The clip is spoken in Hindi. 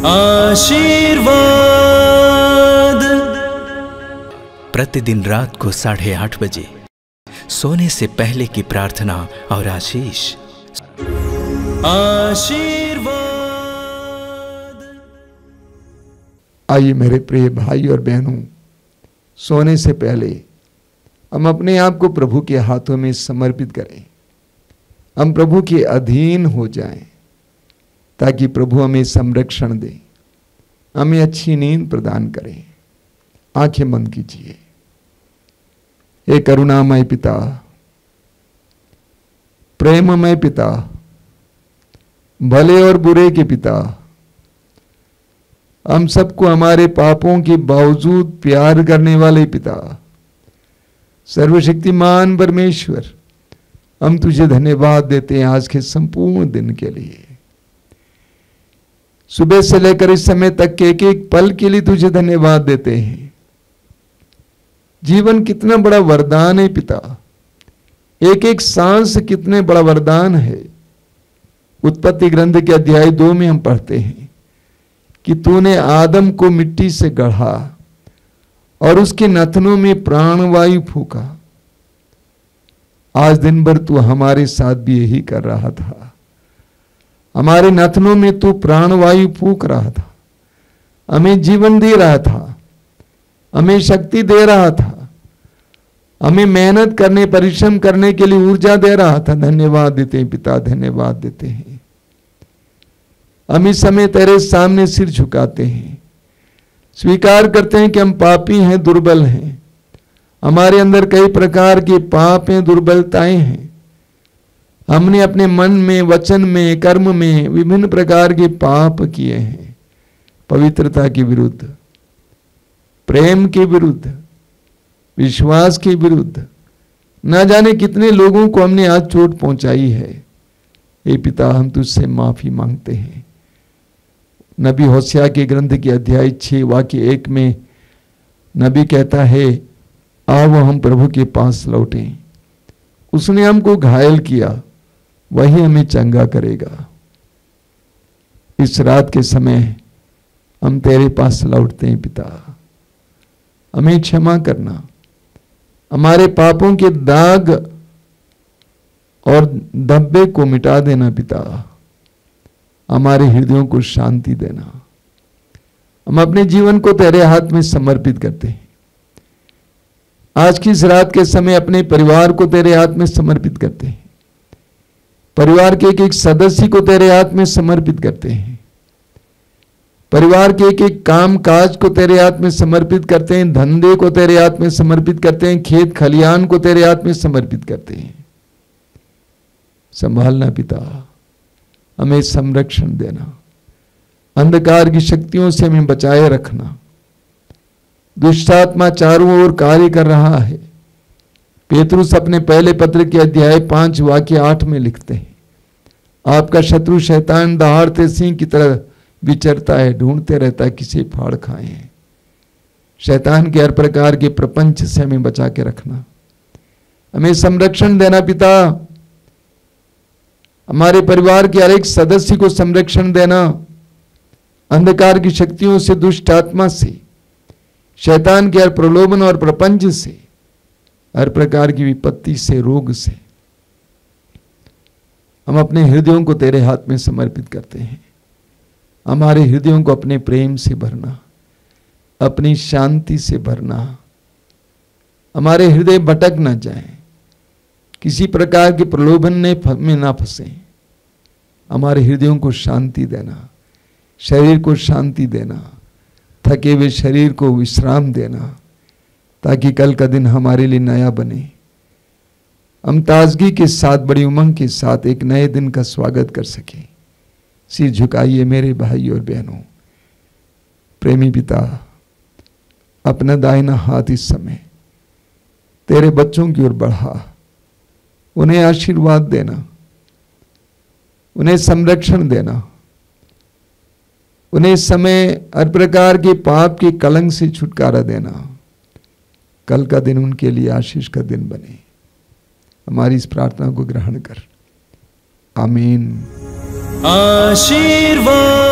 आशीर्वाद। प्रतिदिन रात को 8:30 बजे सोने से पहले की प्रार्थना और आशीष। आशीर्वाद। आइए मेरे प्रिय भाई और बहनों, सोने से पहले हम अपने आप को प्रभु के हाथों में समर्पित करें। हम प्रभु के अधीन हो जाएं ताकि प्रभु हमें संरक्षण दे, हमें अच्छी नींद प्रदान करें। आंखें बंद कीजिए। हे करुणामय पिता, प्रेममय पिता, भले और बुरे के पिता, हम सबको हमारे पापों के बावजूद प्यार करने वाले पिता, सर्वशक्तिमान परमेश्वर, हम तुझे धन्यवाद देते हैं आज के संपूर्ण दिन के लिए। सुबह से लेकर इस समय तक के एक एक पल के लिए तुझे धन्यवाद देते हैं। जीवन कितना बड़ा वरदान है पिता, एक एक सांस कितने बड़ा वरदान है। उत्पत्ति ग्रंथ के अध्याय 2 में हम पढ़ते हैं कि तूने आदम को मिट्टी से गढ़ा और उसके नथनों में प्राणवायु फूका। आज दिन भर तू हमारे साथ भी यही कर रहा था। हमारे नथनों में तू प्राणवायु फूक रहा था, हमें जीवन दे रहा था, हमें शक्ति दे रहा था, हमें मेहनत करने, परिश्रम करने के लिए ऊर्जा दे रहा था। धन्यवाद देते हैं पिता, धन्यवाद देते हैं। हम इस समय तेरे सामने सिर झुकाते हैं, स्वीकार करते हैं कि हम पापी हैं, दुर्बल हैं। हमारे अंदर कई प्रकार के पाप हैं, दुर्बलताएं हैं। हमने अपने मन में, वचन में, कर्म में विभिन्न प्रकार के पाप किए हैं। पवित्रता के विरुद्ध, प्रेम के विरुद्ध, विश्वास के विरुद्ध, न जाने कितने लोगों को हमने आज चोट पहुंचाई है। हे पिता, हम तुझसे माफी मांगते हैं। नबी होशिया के ग्रंथ के अध्याय 6 वाक्य 1 में नबी कहता है, आओ हम प्रभु के पास लौटें। उसने हमको घायल किया, वही हमें चंगा करेगा। इस रात के समय हम तेरे पास लौटते हैं पिता, हमें क्षमा करना, हमारे पापों के दाग और धब्बे को मिटा देना पिता, हमारे हृदयों को शांति देना। हम अपने जीवन को तेरे हाथ में समर्पित करते हैं। आज की इस रात के समय अपने परिवार को तेरे हाथ में समर्पित करते हैं। परिवार के एक एक सदस्य को तेरे हाथ में समर्पित करते हैं। परिवार के एक एक काम काज को तेरे हाथ में समर्पित करते हैं। धंधे को तेरे हाथ में समर्पित करते हैं। खेत खलियान को तेरे हाथ में समर्पित करते हैं। संभालना पिता, हमें संरक्षण देना, अंधकार की शक्तियों से हमें बचाए रखना। दुष्ट आत्मा चारों ओर कार्य कर रहा है। पेतरुस अपने पहले पत्र के अध्याय 5 वाक्य 8 में लिखते हैं, आपका शत्रु शैतान दहाड़ते सिंह की तरह विचरता है, ढूंढते रहता है किसे फाड़ खाए। शैतान के हर प्रकार के प्रपंच से हमें बचा के रखना, हमें संरक्षण देना पिता। हमारे परिवार के हर एक सदस्य को संरक्षण देना, अंधकार की शक्तियों से, दुष्ट आत्मा से, शैतान के हर प्रलोभन और प्रपंच से, हर प्रकार की विपत्ति से, रोग से। हम अपने हृदयों को तेरे हाथ में समर्पित करते हैं। हमारे हृदयों को अपने प्रेम से भरना, अपनी शांति से भरना। हमारे हृदय भटक ना जाएं, किसी प्रकार के प्रलोभन में ना फंसे। हमारे हृदयों को शांति देना, शरीर को शांति देना, थके हुए शरीर को विश्राम देना, ताकि कल का दिन हमारे लिए नया बने। हम ताजगी के साथ, बड़ी उमंग के साथ एक नए दिन का स्वागत कर सकें। सिर झुकाइए मेरे भाई और बहनों। प्रेमी पिता, अपना दाहिना हाथ इस समय तेरे बच्चों की ओर बढ़ा, उन्हें आशीर्वाद देना, उन्हें संरक्षण देना, उन्हें इस समय हर प्रकार के पाप के कलंक से छुटकारा देना। कल का दिन उनके लिए आशीष का दिन बने। हमारी इस प्रार्थना को ग्रहण कर। आमीन। आशीर्वाद।